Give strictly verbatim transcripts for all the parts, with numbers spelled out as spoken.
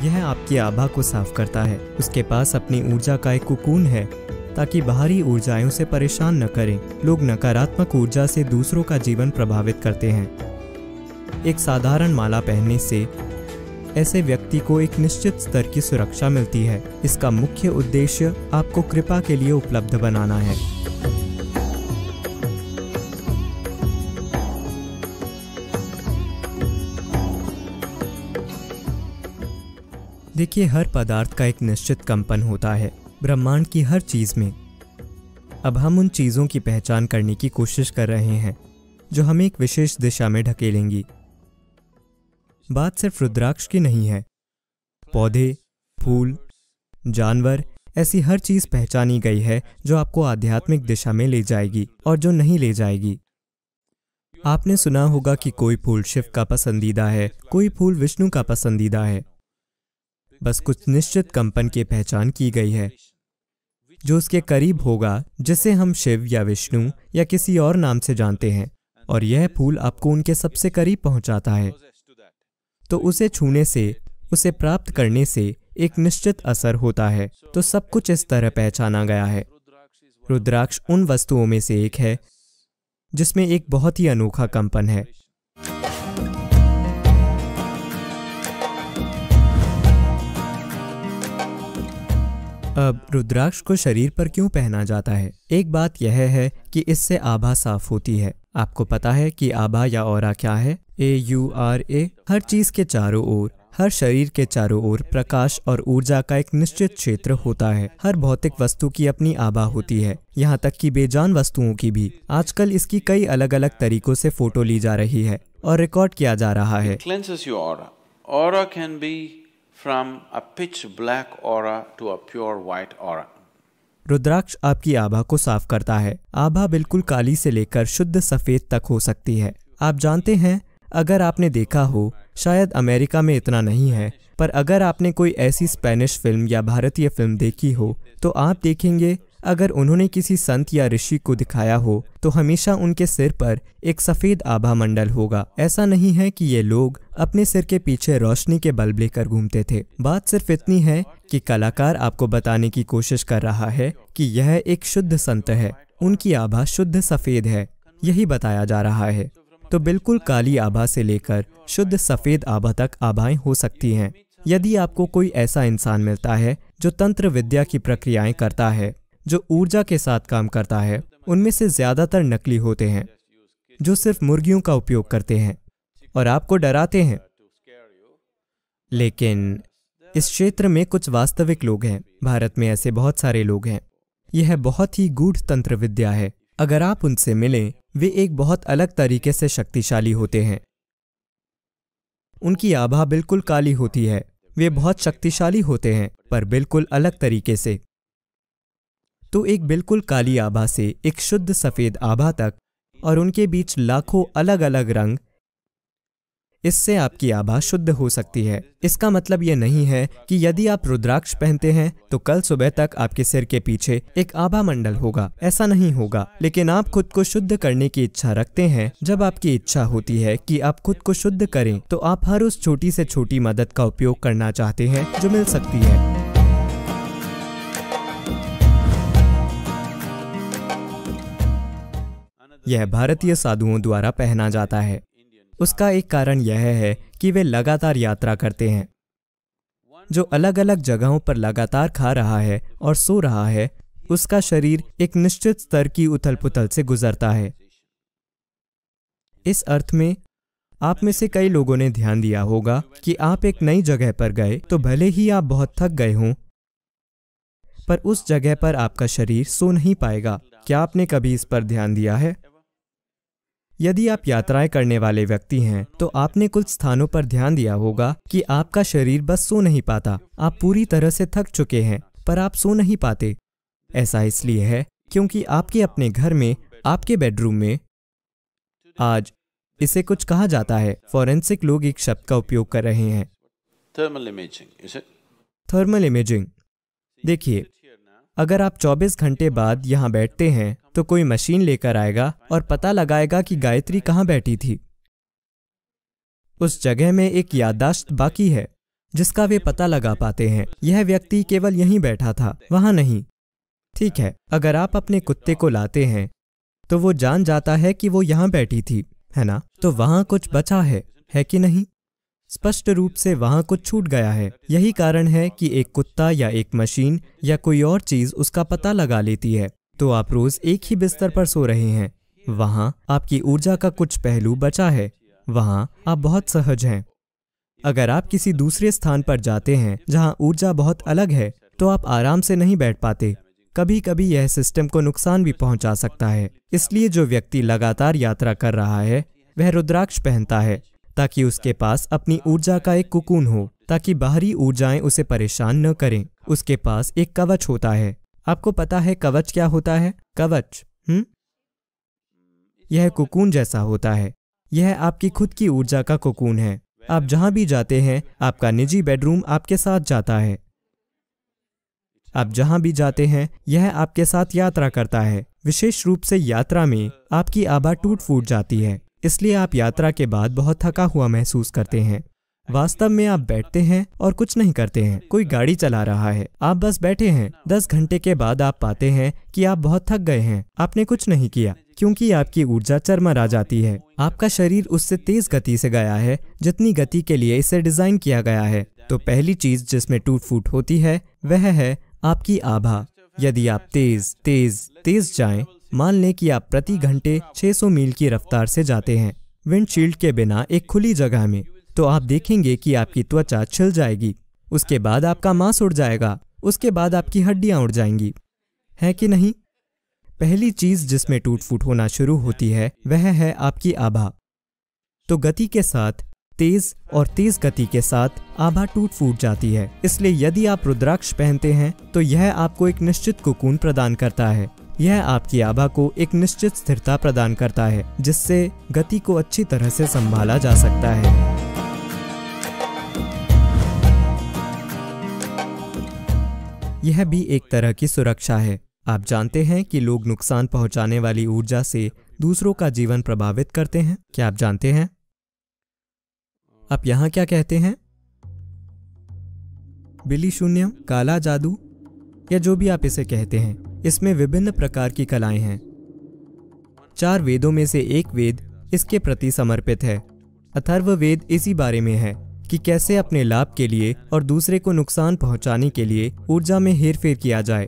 यह आपकी आभा को साफ करता है। उसके पास अपनी ऊर्जा का एक कुकून है ताकि बाहरी ऊर्जाओं से परेशान न करें। लोग नकारात्मक ऊर्जा से दूसरों का जीवन प्रभावित करते हैं। एक साधारण माला पहनने से ऐसे व्यक्ति को एक निश्चित स्तर की सुरक्षा मिलती है। इसका मुख्य उद्देश्य आपको कृपा के लिए उपलब्ध बनाना है। देखिए, हर पदार्थ का एक निश्चित कंपन होता है ब्रह्मांड की हर चीज में। अब हम उन चीजों की पहचान करने की कोशिश कर रहे हैं जो हमें एक विशेष दिशा में ढकेलेंगी। बात सिर्फ रुद्राक्ष की नहीं है। पौधे, फूल, जानवर, ऐसी हर चीज पहचानी गई है जो आपको आध्यात्मिक दिशा में ले जाएगी और जो नहीं ले जाएगी। आपने सुना होगा कि कोई फूल शिव का पसंदीदा है, कोई फूल विष्णु का पसंदीदा है। बस कुछ निश्चित कंपन की पहचान की गई है जो उसके करीब होगा, जिसे हम शिव या विष्णु या किसी और नाम से जानते हैं, और यह फूल आपको उनके सबसे करीब पहुंचाता है। तो उसे छूने से, उसे प्राप्त करने से एक निश्चित असर होता है। तो सब कुछ इस तरह पहचाना गया है। रुद्राक्ष उन वस्तुओं में से एक है जिसमें एक बहुत ही अनोखा कंपन है। अब रुद्राक्ष को शरीर पर क्यों पहना जाता है? एक बात यह है कि इससे आभा साफ होती है। आपको पता है कि आभा या ऑरा क्या है? ए यू आर ए। हर चीज के चारों ओर, हर शरीर के चारों ओर प्रकाश और ऊर्जा का एक निश्चित क्षेत्र होता है। हर भौतिक वस्तु की अपनी आभा होती है, यहाँ तक कि बेजान वस्तुओं की भी। आजकल इसकी कई अलग अलग तरीकों से फोटो ली जा रही है और रिकॉर्ड किया जा रहा है। Aura can be from a pitch black aura to a pure white aura. रुद्राक्ष आपकी आभा को साफ करता है। आभा बिल्कुल काली से लेकर शुद्ध सफेद तक हो सकती है। आप जानते हैं, अगर आपने देखा हो, शायद अमेरिका में इतना नहीं है, पर अगर आपने कोई ऐसी स्पेनिश फिल्म या भारतीय फिल्म देखी हो तो आप देखेंगे अगर उन्होंने किसी संत या ऋषि को दिखाया हो तो हमेशा उनके सिर पर एक सफेद आभा मंडल होगा। ऐसा नहीं है कि ये लोग अपने सिर के पीछे रोशनी के बल्ब लेकर घूमते थे। बात सिर्फ इतनी है कि कलाकार आपको बताने की कोशिश कर रहा है कि यह एक शुद्ध संत है, उनकी आभा शुद्ध सफेद है, यही बताया जा रहा है। तो बिल्कुल काली आभा से लेकर शुद्ध सफेद आभा तक आभाएं हो सकती हैं। यदि आपको कोई ऐसा इंसान मिलता है जो तंत्र विद्या की प्रक्रियाएं करता है, जो ऊर्जा के साथ काम करता है, उनमें से ज्यादातर नकली होते हैं जो सिर्फ मुर्गियों का उपयोग करते हैं और आपको डराते हैं। लेकिन इस क्षेत्र में कुछ वास्तविक लोग हैं। भारत में ऐसे बहुत सारे लोग हैं। यह बहुत ही गूढ़ तंत्र विद्या है। अगर आप उनसे मिलें, वे एक बहुत अलग तरीके से शक्तिशाली होते हैं। उनकी आभा बिल्कुल काली होती है। वे बहुत शक्तिशाली होते हैं, पर बिल्कुल अलग तरीके से। तो एक बिल्कुल काली आभा से एक शुद्ध सफेद आभा तक, और उनके बीच लाखों अलग अलग रंग, इससे आपकी आभा शुद्ध हो सकती है। इसका मतलब यह नहीं है कि यदि आप रुद्राक्ष पहनते हैं तो कल सुबह तक आपके सिर के पीछे एक आभा मंडल होगा। ऐसा नहीं होगा। लेकिन आप खुद को शुद्ध करने की इच्छा रखते हैं। जब आपकी इच्छा होती है कि आप खुद को शुद्ध करें, तो आप हर उस छोटी से छोटी मदद का उपयोग करना चाहते हैं जो मिल सकती है। यह भारतीय साधुओं द्वारा पहना जाता है। उसका एक कारण यह है कि वे लगातार यात्रा करते हैं। जो अलग अलग जगहों पर लगातार खा रहा है और सो रहा है, उसका शरीर एक निश्चित स्तर की उथल पुथल से गुजरता है। इस अर्थ में आप में से कई लोगों ने ध्यान दिया होगा कि आप एक नई जगह पर गए तो भले ही आप बहुत थक गए हों, पर उस जगह पर आपका शरीर सो नहीं पाएगा। क्या आपने कभी इस पर ध्यान दिया है? यदि आप यात्राएं करने वाले व्यक्ति हैं तो आपने कुछ स्थानों पर ध्यान दिया होगा कि आपका शरीर बस सो नहीं पाता। आप पूरी तरह से थक चुके हैं, पर आप सो नहीं पाते। ऐसा इसलिए है क्योंकि आपके अपने घर में, आपके बेडरूम में, आज इसे कुछ कहा जाता है, फॉरेंसिक लोग एक शब्द का उपयोग कर रहे हैं, Thermal imaging, is it? Thermal imaging. देखिए, अगर आप चौबीस घंटे बाद यहाँ बैठते हैं तो कोई मशीन लेकर आएगा और पता लगाएगा कि गायत्री कहाँ बैठी थी। उस जगह में एक याददाश्त बाकी है। जिसका वे पता लगा पाते हैं। यह व्यक्ति केवल यहीं बैठा था, वहां नहीं। ठीक है, अगर आप अपने कुत्ते को लाते हैं तो वो जान जाता है कि वो यहाँ बैठी थी, है ना? तो वहां कुछ बचा है, है कि नहीं? स्पष्ट रूप से वहां कुछ छूट गया है। यही कारण है कि एक कुत्ता या एक मशीन या कोई और चीज उसका पता लगा लेती है। तो आप रोज एक ही बिस्तर पर सो रहे हैं, वहां आपकी ऊर्जा का कुछ पहलू बचा है, वहां आप बहुत सहज हैं। अगर आप किसी दूसरे स्थान पर जाते हैं जहां ऊर्जा बहुत अलग है, तो आप आराम से नहीं बैठ पाते। कभी कभी यह सिस्टम को नुकसान भी पहुंचा सकता है। इसलिए जो व्यक्ति लगातार यात्रा कर रहा है वह रुद्राक्ष पहनता है, ताकि उसके पास अपनी ऊर्जा का एक कुकून हो, ताकि बाहरी ऊर्जाएं उसे परेशान न करें। उसके पास एक कवच होता है। आपको पता है कवच क्या होता है? कवच हम्म यह कुकून जैसा होता है। यह आपकी खुद की ऊर्जा का कुकून है। आप जहां भी जाते हैं, आपका निजी बेडरूम आपके साथ जाता है। आप जहां भी जाते हैं, यह आपके साथ यात्रा करता है। विशेष रूप से यात्रा में आपकी आभा टूट फूट जाती है, इसलिए आप यात्रा के बाद बहुत थका हुआ महसूस करते हैं। वास्तव में आप बैठते हैं और कुछ नहीं करते हैं। कोई गाड़ी चला रहा है, आप बस बैठे हैं। दस घंटे के बाद आप पाते हैं कि आप बहुत थक गए हैं। आपने कुछ नहीं किया, क्योंकि आपकी ऊर्जा चरमरा जाती है। आपका शरीर उससे तेज गति से गया है जितनी गति के लिए इसे डिजाइन किया गया है। तो पहली चीज जिसमें टूट फूट होती है वह है आपकी आभा। यदि आप तेज तेज तेज जाएं, मान लें कि आप प्रति घंटे छह सौ मील की रफ्तार से जाते हैं विंडशील्ड के बिना एक खुली जगह में, तो आप देखेंगे कि आपकी त्वचा छिल जाएगी। उसके बाद आपका मांस उड़ जाएगा। उसके बाद आपकी हड्डियां उड़ जाएंगी, है कि नहीं? पहली चीज जिसमें टूट फूट होना शुरू होती है वह है आपकी आभा। तो गति के साथ, तेज और तेज गति के साथ आभा टूट फूट जाती है। इसलिए यदि आप रुद्राक्ष पहनते हैं तो यह आपको एक निश्चित कुकून प्रदान करता है। यह आपकी आभा को एक निश्चित स्थिरता प्रदान करता है, जिससे गति को अच्छी तरह से संभाला जा सकता है। यह भी एक तरह की सुरक्षा है। आप जानते हैं कि लोग नुकसान पहुंचाने वाली ऊर्जा से दूसरों का जीवन प्रभावित करते हैं। क्या आप जानते हैं? आप यहां क्या कहते हैं? बिली शून्यम, काला जादू, या जो भी आप इसे कहते हैं, इसमें विभिन्न प्रकार की कलाएं हैं। चार वेदों में से एक वेद इसके प्रति समर्पित है। अथर्ववेद इसी बारे में है कि कैसे अपने लाभ के लिए और दूसरे को नुकसान पहुंचाने के लिए ऊर्जा में हेरफेर किया जाए।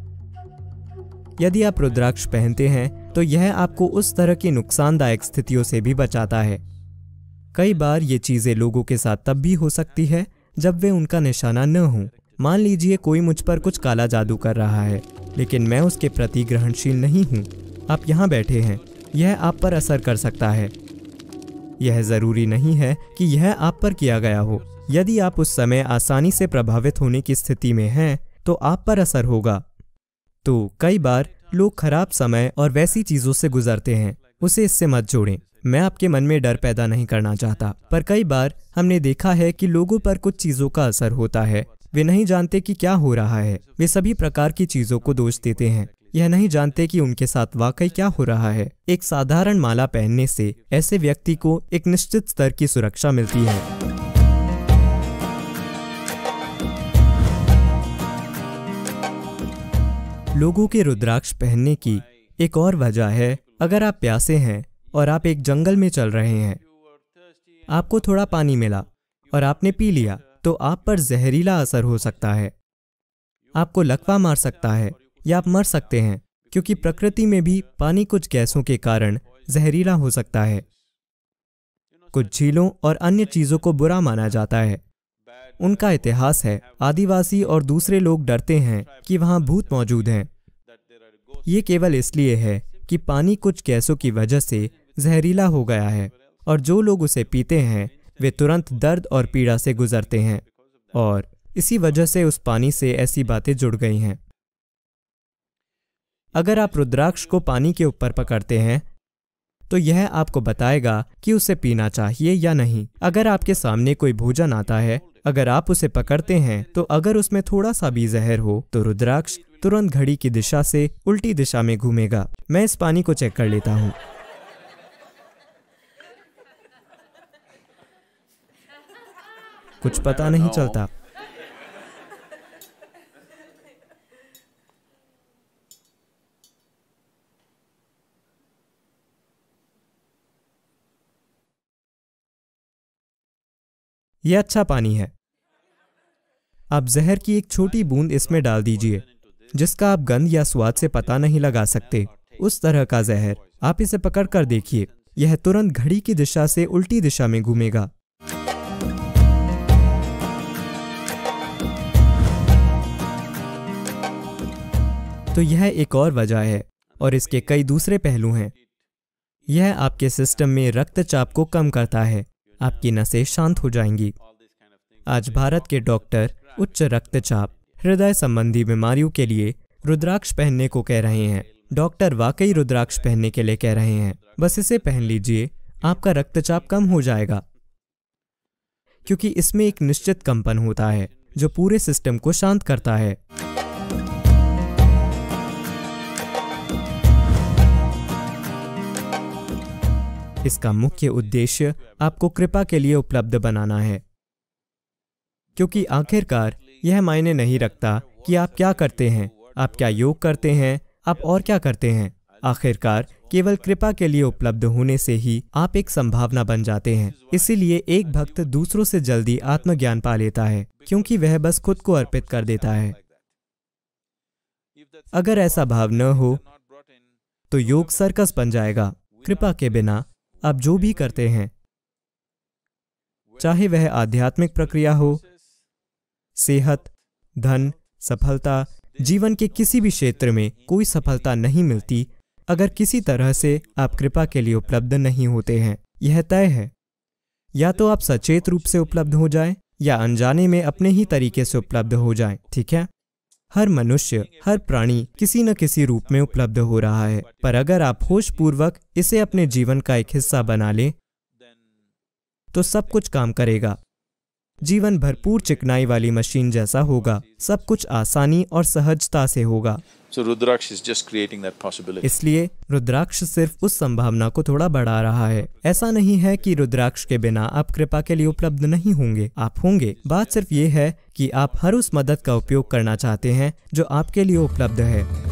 यदि आप रुद्राक्ष पहनते हैं तो यह आपको उस तरह की नुकसानदायक स्थितियों से भी बचाता है। कई बार ये चीजें लोगों के साथ तब भी हो सकती है जब वे उनका निशाना न हो। मान लीजिए कोई मुझ पर कुछ काला जादू कर रहा है, लेकिन मैं उसके प्रति ग्रहणशील नहीं हूँ। आप यहाँ बैठे हैं, यह आप पर असर कर सकता है। यह जरूरी नहीं है कि यह आप पर किया गया हो। यदि आप उस समय आसानी से प्रभावित होने की स्थिति में हैं, तो आप पर असर होगा। तो कई बार लोग खराब समय और वैसी चीजों से गुजरते हैं, उसे इससे मत जोड़ें। मैं आपके मन में डर पैदा नहीं करना चाहता, पर कई बार हमने देखा है कि लोगों पर कुछ चीजों का असर होता है। वे नहीं जानते कि क्या हो रहा है। वे सभी प्रकार की चीजों को दोष देते हैं। यह नहीं जानते कि उनके साथ वाकई क्या हो रहा है। एक साधारण माला पहनने से ऐसे व्यक्ति को एक निश्चित स्तर की सुरक्षा मिलती है। लोगों के रुद्राक्ष पहनने की एक और वजह है, अगर आप प्यासे हैं और आप एक जंगल में चल रहे हैं, आपको थोड़ा पानी मिला और आपने पी लिया, तो आप पर जहरीला असर हो सकता है। आपको लकवा मार सकता है या आप मर सकते हैं, क्योंकि प्रकृति में भी पानी कुछ गैसों के कारण जहरीला हो सकता है। कुछ झीलों और अन्य चीजों को बुरा माना जाता है। उनका इतिहास है, आदिवासी और दूसरे लोग डरते हैं कि वहां भूत मौजूद हैं। ये केवल इसलिए है कि पानी कुछ गैसों की वजह से जहरीला हो गया है, और जो लोग उसे पीते हैं वे तुरंत दर्द और पीड़ा से गुजरते हैं, और इसी वजह से उस पानी से ऐसी बातें जुड़ गई हैं। अगर आप रुद्राक्ष को पानी के ऊपर पकड़ते हैं तो यह आपको बताएगा कि उसे पीना चाहिए या नहीं। अगर आपके सामने कोई भोजन आता है, अगर आप उसे पकड़ते हैं तो अगर उसमें थोड़ा सा भी जहर हो तो रुद्राक्ष तुरंत घड़ी की दिशा से उल्टी दिशा में घूमेगा। मैं इस पानी को चेक कर लेता हूँ। कुछ पता नहीं चलता। यह अच्छा पानी है। आप जहर की एक छोटी बूंद इसमें डाल दीजिए, जिसका आप गंध या स्वाद से पता नहीं लगा सकते। उस तरह का जहर। आप इसे पकड़ कर देखिए, यह तुरंत घड़ी की दिशा से उल्टी दिशा में घूमेगा। तो यह एक और वजह है, और इसके कई दूसरे पहलू हैं। यह आपके सिस्टम में रक्तचाप को कम करता है, आपकी नसें शांत हो जाएंगी। आज भारत के डॉक्टर उच्च रक्तचाप, हृदय संबंधी बीमारियों के लिए रुद्राक्ष पहनने को कह रहे हैं। डॉक्टर वाकई रुद्राक्ष पहनने के लिए कह रहे हैं। बस इसे पहन लीजिए, आपका रक्तचाप कम हो जाएगा, क्योंकि इसमें एक निश्चित कंपन होता है जो पूरे सिस्टम को शांत करता है। इसका मुख्य उद्देश्य आपको कृपा के लिए उपलब्ध बनाना है, क्योंकि आखिरकार यह मायने नहीं रखता कि आप क्या करते हैं, आप क्या योग करते हैं, आप और क्या करते हैं। आखिरकार केवल कृपा के लिए उपलब्ध होने से ही आप एक संभावना बन जाते हैं। इसीलिए एक भक्त दूसरों से जल्दी आत्मज्ञान पा लेता है, क्योंकि वह बस खुद को अर्पित कर देता है। अगर ऐसा भाव न हो तो योग सर्कस बन जाएगा। कृपा के बिना आप जो भी करते हैं, चाहे वह आध्यात्मिक प्रक्रिया हो, सेहत, धन, सफलता, जीवन के किसी भी क्षेत्र में कोई सफलता नहीं मिलती अगर किसी तरह से आप कृपा के लिए उपलब्ध नहीं होते हैं। यह तय है, या तो आप सचेत रूप से उपलब्ध हो जाएं या अनजाने में अपने ही तरीके से उपलब्ध हो जाएं। ठीक है, हर मनुष्य, हर प्राणी किसी न किसी रूप में उपलब्ध हो रहा है, पर अगर आप होश पूर्वक इसे अपने जीवन का एक हिस्सा बना लें तो सब कुछ काम करेगा। जीवन भरपूर चिकनाई वाली मशीन जैसा होगा, सब कुछ आसानी और सहजता से होगा। So Rudraksh is just creating that possibility. इसलिए रुद्राक्ष सिर्फ उस संभावना को थोड़ा बढ़ा रहा है। ऐसा नहीं है कि रुद्राक्ष के बिना आप कृपा के लिए उपलब्ध नहीं होंगे, आप होंगे। बात सिर्फ ये है कि आप हर उस मदद का उपयोग करना चाहते हैं जो आपके लिए उपलब्ध है।